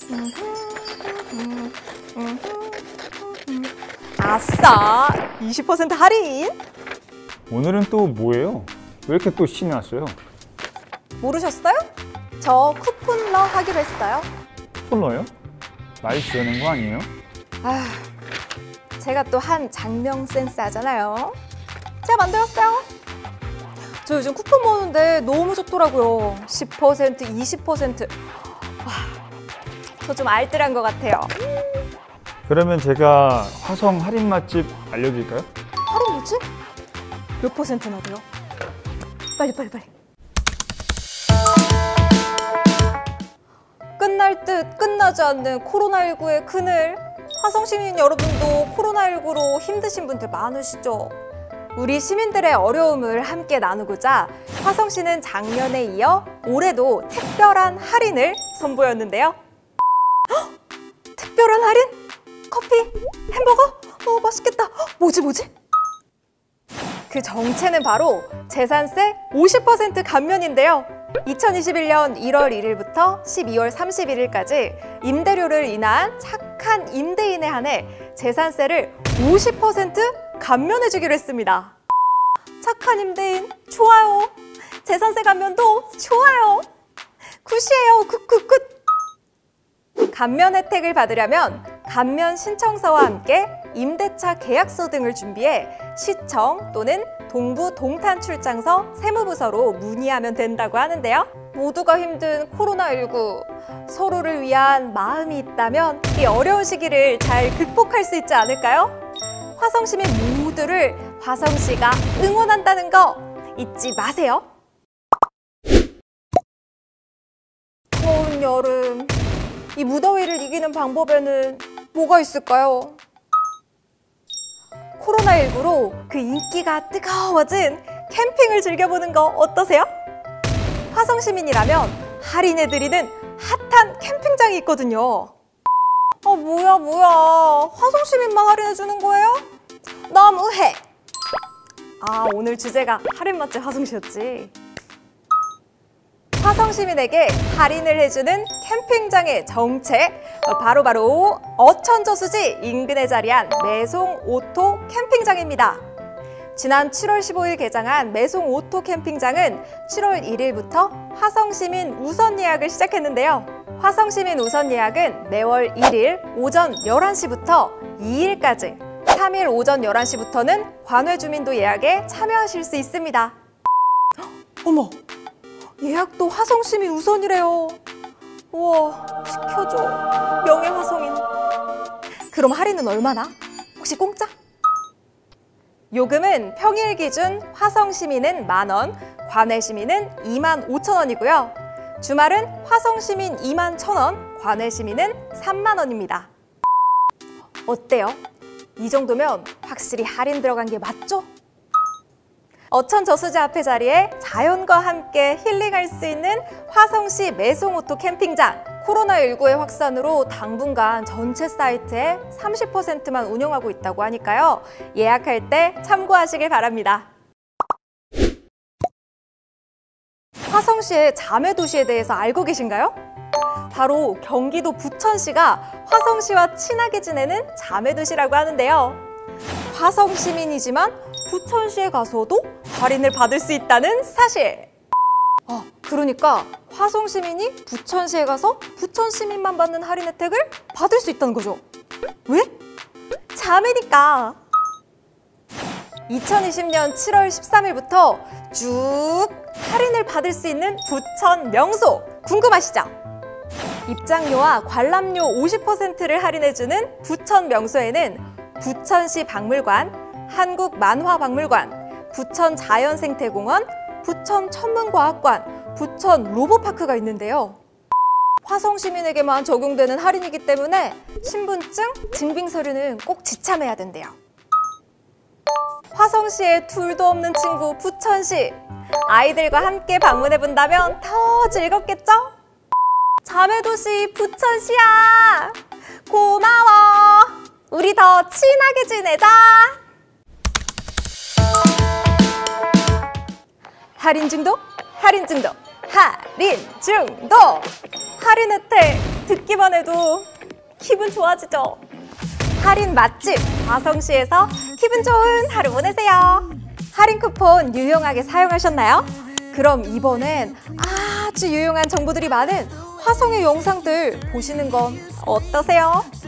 아싸! 20% 할인! 오늘은 또 뭐예요? 왜 이렇게 또 신이 났어요? 모르셨어요? 저 쿠폰러 하기로 했어요. 폴러요? 말 지어낸 거 아니에요? 아휴, 제가 또 한 장명 센스 하잖아요. 제가 만들었어요. 저 요즘 쿠폰 모으는데 너무 좋더라고요. 10%, 20%. 저 좀 알뜰한 것 같아요. 그러면 제가 화성 할인 맛집 알려드릴까요? 할인 뭐지? 몇 퍼센트나 돼요? 빨리. 끝날 듯 끝나지 않는 코로나19의 그늘. 화성 시민 여러분도 코로나19로 힘드신 분들 많으시죠? 우리 시민들의 어려움을 함께 나누고자 화성시는 작년에 이어 올해도 특별한 할인을 선보였는데요. 헉! 특별한 할인? 커피? 햄버거? 맛있겠다. 뭐지? 그 정체는 바로 재산세 50% 감면인데요. 2021년 1월 1일부터 12월 31일까지 임대료를 인한 착한 임대인에 한해 재산세를 50% 감면해주기로 했습니다. 착한 임대인 좋아요. 재산세 감면도 좋아요. 굿이에요. 굿. 감면 혜택을 받으려면 감면 신청서와 함께 임대차 계약서 등을 준비해 시청 또는 동부 동탄 출장서 세무부서로 문의하면 된다고 하는데요. 모두가 힘든 코로나19, 서로를 위한 마음이 있다면 이 어려운 시기를 잘 극복할 수 있지 않을까요? 화성시민 모두를 화성시가 응원한다는 거 잊지 마세요. 더운 여름, 이 무더위를 이기는 방법에는 뭐가 있을까요? 코로나19로 그 인기가 뜨거워진 캠핑을 즐겨보는 거 어떠세요? 화성시민이라면 할인해드리는 핫한 캠핑장이 있거든요. 뭐야. 화성시민만 할인해주는 거예요? 너무해. 오늘 주제가 할인 맛집 화성시였지. 화성시민에게 할인을 해주는 캠핑장의 정체, 바로 어천저수지 인근에 자리한 매송 오토 캠핑장입니다. 지난 7월 15일 개장한 매송 오토 캠핑장은 7월 1일부터 화성시민 우선 예약을 시작했는데요. 화성시민 우선 예약은 매월 1일 오전 11시부터 2일까지, 3일 오전 11시부터는 관외 주민도 예약에 참여하실 수 있습니다. 어머! 예약도 화성시민 우선이래요. 우와, 시켜줘. 명예화성인. 그럼 할인은 얼마나? 혹시 공짜? 요금은 평일 기준 화성시민은 만원, 관외시민은 25,000원이고요. 주말은 화성시민 21,000원, 관외시민은 30,000원입니다. 어때요? 이 정도면 확실히 할인 들어간 게 맞죠? 어천저수지 앞에 자리에 자연과 함께 힐링할 수 있는 화성시 매송오토 캠핑장. 코로나19의 확산으로 당분간 전체 사이트에 30%만 운영하고 있다고 하니까요. 예약할 때 참고하시길 바랍니다. 화성시의 자매도시에 대해서 알고 계신가요? 바로 경기도 부천시가 화성시와 친하게 지내는 자매도시라고 하는데요. 화성시민이지만 부천시에 가서도 할인을 받을 수 있다는 사실! 그러니까 화성시민이 부천시에 가서 부천시민만 받는 할인 혜택을 받을 수 있다는 거죠. 왜? 자매니까! 2020년 7월 13일부터 쭉 할인을 받을 수 있는 부천 명소! 궁금하시죠? 입장료와 관람료 50%를 할인해주는 부천 명소에는 부천시 박물관, 한국만화박물관, 부천자연생태공원, 부천천문과학관, 부천 로보파크가 있는데요. 화성시민에게만 적용되는 할인이기 때문에 신분증, 증빙서류는 꼭 지참해야 된대요. 화성시에 둘도 없는 친구 부천시, 아이들과 함께 방문해본다면 더 즐겁겠죠? 자매도시 부천시야! 고마워! 우리 더 친하게 지내자! 할인 중독, 할인 중독, 할인 중독! 할인 혜택 듣기만 해도 기분 좋아지죠? 할인 맛집 화성시에서 기분 좋은 하루 보내세요. 할인 쿠폰 유용하게 사용하셨나요? 그럼 이번엔 아주 유용한 정보들이 많은 화성의 영상들 보시는 건 어떠세요?